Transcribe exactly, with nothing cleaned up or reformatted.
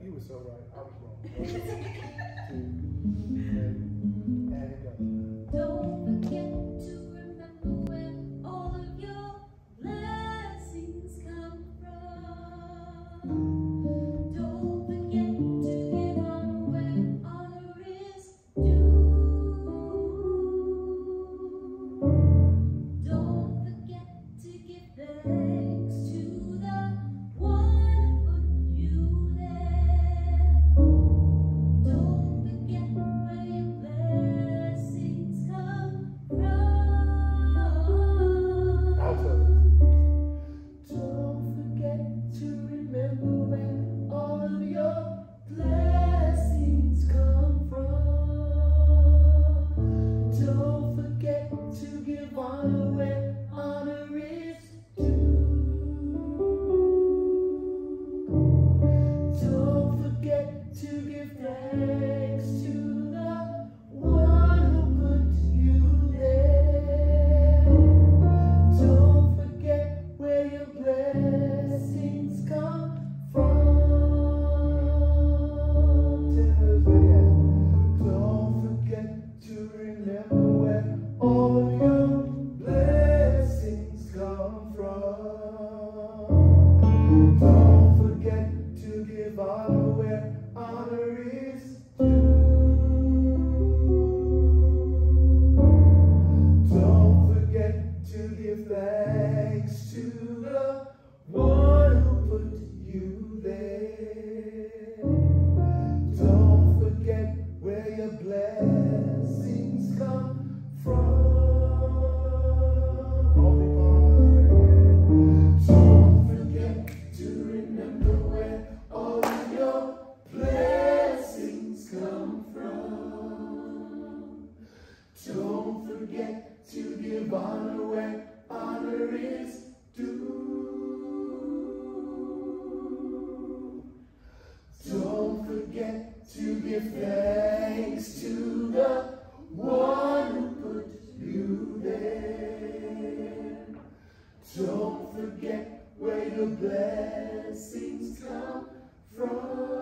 You were so right. I was wrong. One, two, three, and go. Don't forget to remember where all of your blessings come from. Don't forget to give honor where honor is due. Don't forget to give thanks to the one who put you there. Don't forget where your blessings come from. Altos. Don't forget to remember where all of your blessings come from. Don't forget to give honor where honor is due. Don't forget to give thanks to the one who put you there. Don't forget where your blessings come from. Timber's ready at. Don't forget to remember where all of your blessings come from. Don't forget to give honor where honor is due. Don't forget to give thanks to the one who put you there. Don't forget where your blessings come from. All people don't forget to remember where all of your blessings come from. Don't forget to give honor where honor is due. Don't forget to give thanks to the one who put you there. Don't forget where your blessings come from.